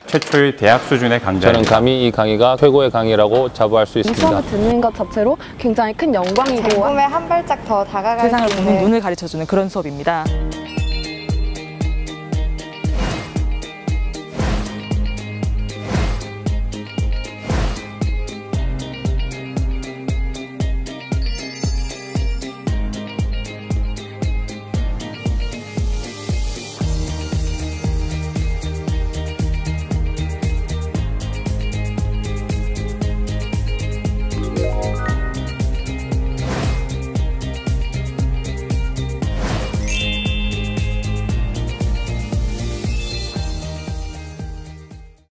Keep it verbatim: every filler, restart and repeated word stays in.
최초의 대학 수준의 강좌입니다. 저는 감히 이 강의가 최고의 강의라고 자부할 수 이 있습니다. 수업을 듣는 것 자체로 굉장히 큰 영광이고 제 꿈에 한 발짝 더 다가갈 세상을 수 보는 있는 눈을 가르쳐주는 그런 수업입니다.